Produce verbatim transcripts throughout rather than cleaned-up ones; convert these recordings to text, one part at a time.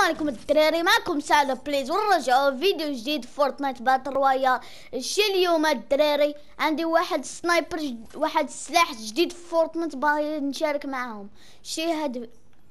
عليكم الدراري، معكم سعد بليز ونرجعوا فيديو جديد فورتنايت باتل رويال. الشي اليوم الدراري عندي واحد سنايبر جد... واحد سلاح جديد في فورتنايت باغي نشارك معاهم. شي هاد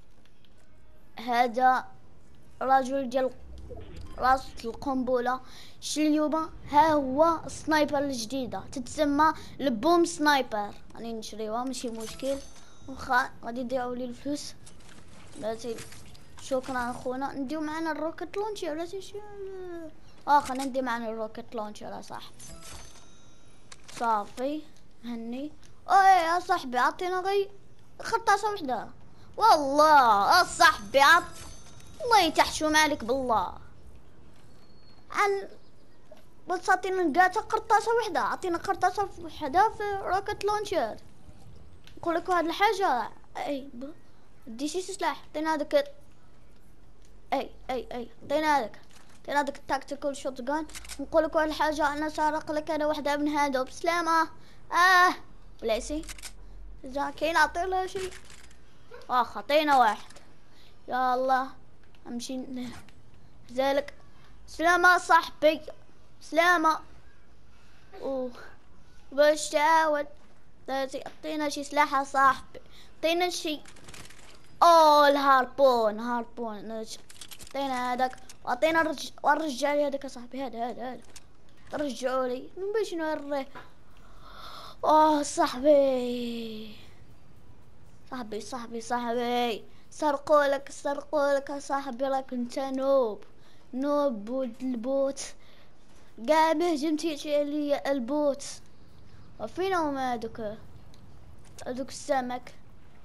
هذا رجل ديال راس القنبله. شي اليوم ها هو السنايبر الجديده تتسمى البوم سنايبر، راني نشريوها ماشي مشكل. واخا غادي يضيعوا لي الفلوس بلاتي. شكرا اخونا. نديو معنا الروكيت لونشر ولا شي؟ اه خلينا ندي معنا الروكيت لونشر صح. صافي هني. اي يا صاحبي عطينا غي خرطاسه وحده والله. اه صاحبي عط الله يتحشم عليك بالله. عن بس عطينا نقاطه قرطاسه وحده، عطينا قرطاسه وحده في روكيت لونشر. نقول لك واحد الحاجه، اي دي شي سلاح عطينا هذاك. اي اي اي عطينا هذاك عطينا هذاك التاكتيكال شوت جان. نقول لك واحد الحاجه، انا سارق لك انا واحده من هادو بسلامه. اه بلاسي اذا كاين عطي له شي. واخا عطينا واحد. يا الله امشي ذلك. سلامه صاحبي سلامه. اوه باش تعاود لازم عطينا شي سلاح صاحبي، عطينا شي. اوه الهاربون هاربون عطينا هذاك وعطينا الرج... والرجال هذاك صاحبي. هذا هذا هذا رجعوا لي من باش نوريه. اوه صاحبي صاحبي صاحبي صاحبي سرقوا لك سرقوا لك صاحبي. راك انت نوب نوب ولد البوت قاع ما هجمتيش عليا البوت. وفين هما هذوك هذوك السمك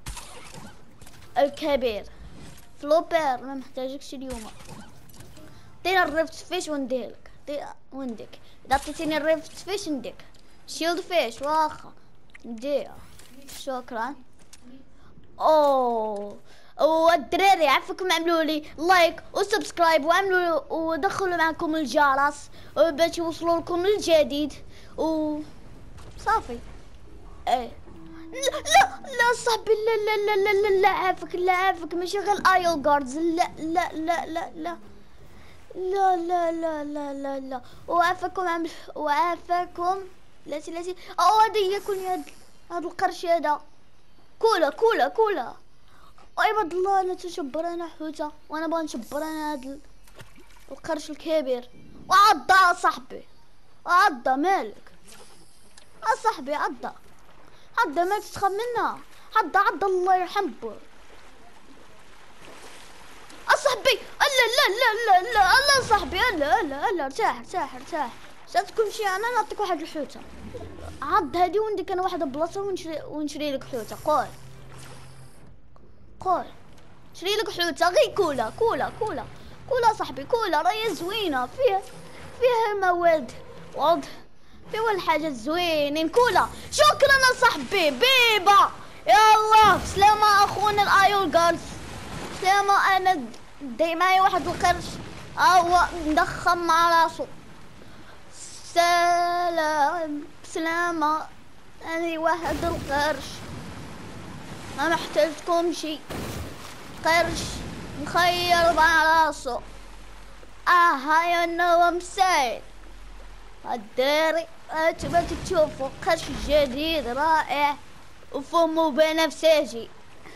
الكبير فلوبر؟ ما محتاجكش اليوم. عطينا الريفت فيش ونديلك ونديك. اذا عطيتيني الريفت فيش نديك شيلد فيش واخا نديها. شكرا. اوه والدراري عفاكم عملوا لي لايك وسبسكرايب وعملوا ودخلوا معكم الجرس باش يوصلوا لكم الجديد وصافي. ايه لا لا لا صاحبي لا لا لا لا لا لا عافاك لا عافاك ماشي غير الايل جاردز. لا لا لا لا لا لا لا لا لا لا لا وعافاكم عمل وعافاكم. لاتي لاتي او هذا ياكل هاد هاد القرش هذا. كولا كولا كولا عباد الله. انا تشبر انا حوته وانا بغا نشبر انا هاد القرش الكبير. وعضه صاحبي عضه مالك اه صاحبي عضه عضه ما تتخاف منها. عضه عضه الله يرحم بو اصاحبي. لا لا لا لا لا الله صاحبي. لا لا لا ارتاح ارتاح ارتاح. ساتكون شي انا نعطيك واحد الحوته. عض هادي ونديك انا واحد البلاصه ونشري ونشري لك حوته. قول قول شري لك حوته غير كولا كولا كولا كولا صاحبي. كولا راهي زوينه فيها فيها مواد وض فيها الحاجات زوينين. كولا شكرا صاحبي بيبا. يلا سلامة اخونا الايول جاردز سلامة. انا داي معايا واحد القرش هو مدخم مع راسو. سلام سلامة انا واحد القرش ما محتاجكم شي. قرش مخير مع راسو. اه هاي انا مسايد الداري. تبى تشوفوا قرش جديد رائع وفمه بنفسجي.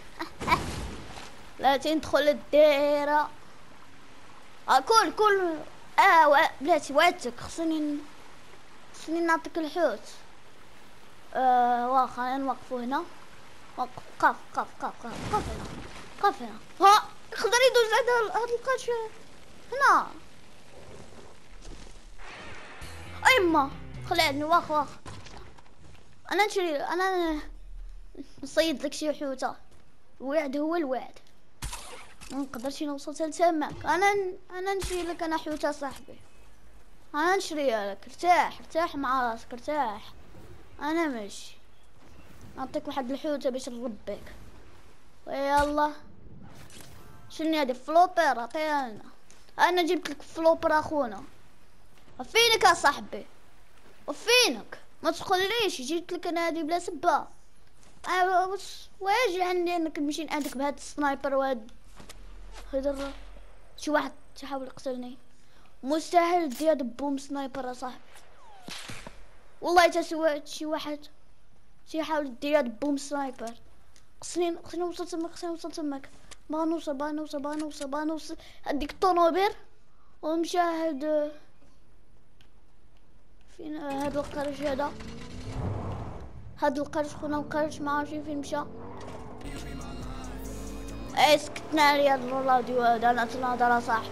لا تدخل الدائرة. آه كل كل اه و... بلاتي وعدتك خصني خصني نعطيك الحوت. آه واخا خلينا نوقفو هنا. وقف قف قف قف قف قف هنا قف هنا. ها يقدر يدوز هذا هاد القرش هنا. ايما خلعني واخ واخ انا نشري انا نصيد لك شي حوته. الوعد هو الوعد ما نقدرش نوصل لسماك. انا انا نشري لك انا حوته صاحبي. انا نشريها لك. ارتاح ارتاح مع راسك ارتاح. انا ماشي نعطيك واحد الحوته باش نربيك. ويلا شنو هادي فلوبر عطيها لنا. انا جبت لك فلوبر اخونا. وفينك يا صاحبي وفينك ما تدخليش. جبت لك انا هادي بلا سبه. ايوا بس واجي عندي انك تمشي عندك بهاد السنايبر وهاد هذا شي واحد تحاول يقتلني، مستحيل دير بوم سنايبر اصاحبي. والله تا سويت شي واحد تيحاول يدير بوم سنايبر. خصني خصني نوصل تماك، خصني نوصل تماك، باغا نوصل باغا نوصل باغا نوصل باغا نوصل هاديك الطونوبيل ونمشي هاد فين هاد القرش هذا، هاد القرش خونا القرش ما عارفين فين مشى. اي سكتنا عليا الراديو هذا، انا تنهضر صاحبي.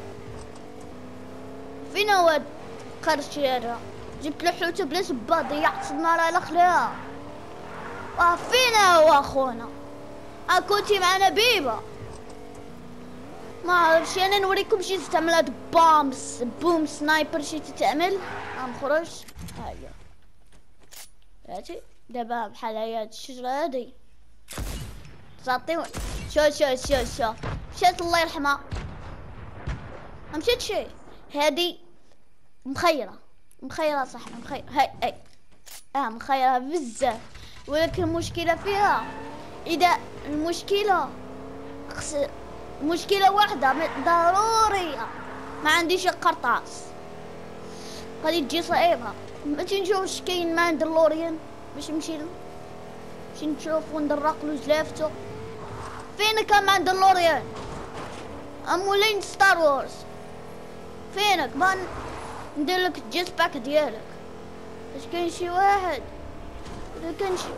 فين هو هاد القرش هذا؟ جبت له حوته بلا سبا، ضيعت النار على خليها. اه فين هو خونا؟ ها كنتي معنا بيبا، ما عرفتش انا نوريكم شي استعملات بامس بوم سنايبر شي تتعمل. غنخرج هاهي هاتي دابا بحال هاي هاد الشجره هادي تعطيو. شو شو شو شو مشات الله يرحمها، ما مشاتش هادي مخيره مخيره صح مخيره. هاي هاي اه مخيره بزاف، ولكن المشكله فيها اذا المشكله خص مشكله واحده ضروريه، ما عنديش القرطاس، غادي تجي صعيبه. ما تنشوفش كاين ماندلوريان باش نمشي له، باش نشوف وندرق له زلافته. فين كان ماندلوريان؟ امولين ستار وورز فينك؟ بان ندير لك الجيت باك ديالك. باش كاين شي واحد، اذا كان شي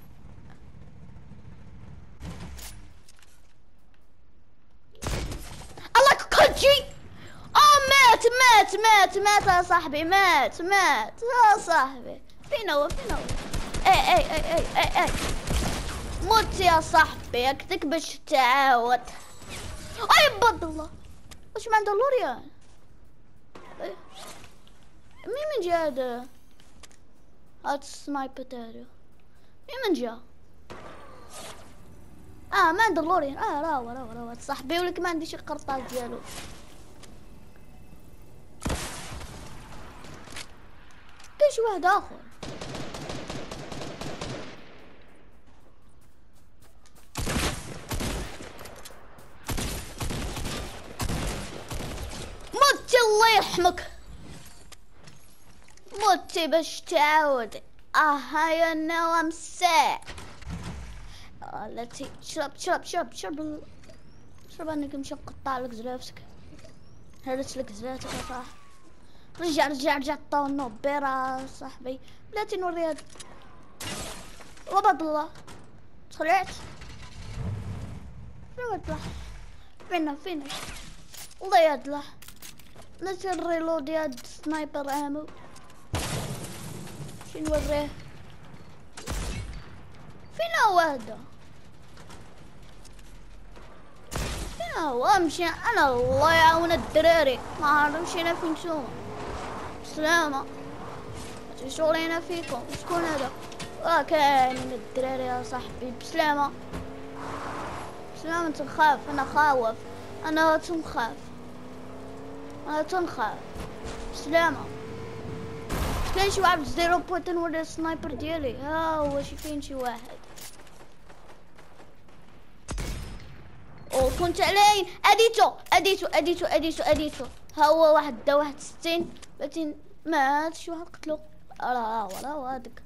الله كلشي. اه مات مات مات مات يا صاحبي، مات مات يا صاحبي. فين هو فين هو؟ اي اي اي اي اي اي موت يا صاحبي، هكذاك باش تعاود. اي بد الله، واش ماندلوريان؟ مين من جا هذا؟ هاد السنايبر هذا مين من جا؟ اه ماندلوريان. اه راهو راهو راهو صاحبي، ولك ما عنديش القرطاس ديالو. كاين شي واحد اخر. موتي الله يرحمك، موتي باش تعاود. اه هاي النوم ساع التي شرب شرب شرب شرب شرب انك نمشي نقطع لك زلافتك. هرت لك زلاتك يا صاحبي. رجع رجع رجع طونو بيرا صاحبي، بلاتي نوري هاد وبد الله. طلعت فين طلع؟ فينا فينا الله يطلع. نسي الريلود يا سنايبر امو. شي نوريه؟ فين هو هذا؟ فين هو؟ امشي انا الله يعاون الدراري، ما عرفتش انا فين نمشيو. بسلامة شغلينا فيكم. شكون هذا؟ اه كاينين الدراري يا صاحبي. بسلامة بسلامة. تنخاف انا، خاوف انا، تنخاف انا، تنخاف. بسلامة. كاين شي واحد زيرو بوينت نوري السنايبر ديالي. ها هو شي كاين شي واحد. او كنت عليه. اديتو اديتو اديتو اديتو اديتو ها هو واحد دا واحد ستين باتين مات. شي واحد قتلو. راه راه هذاك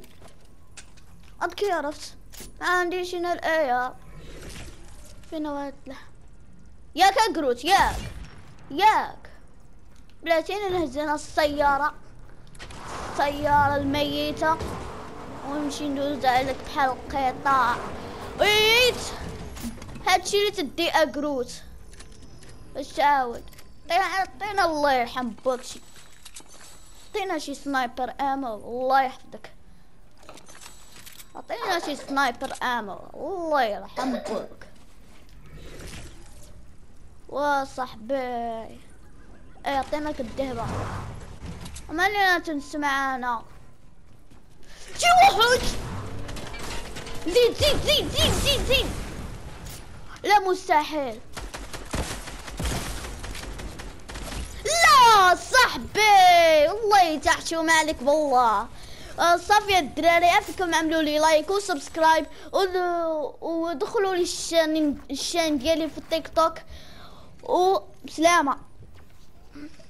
هذاك عرفت. ما عنديش انا الايه. فين هو هاد ياك اقروت ياك ياك بلاتي نهزنا السيارة السيارة الميتة ونمشي ندوز عليك بحال القطاع. ويت هادشي اللي تدي اقروت باش تعاود. عطينا الله يرحم بوكشي، عطينا شي سنايبر امو الله يحفظك. عطينا شي سنايبر امو الله يرحم بوك. وصاحبي اي عطيناك الذهبة، مالنا تنسى معانا. شي وحوش. زيد زيد زيد زيد زيد زيد. لا مستحيل. لا صاحبي الله يتحشم عليك بالله. صافي يا الدراري، عافاكم عملوا لي لايك وسبسكرايب ودخلوا لي الشان الشان ديالي في التيك توك. و بالسلامة.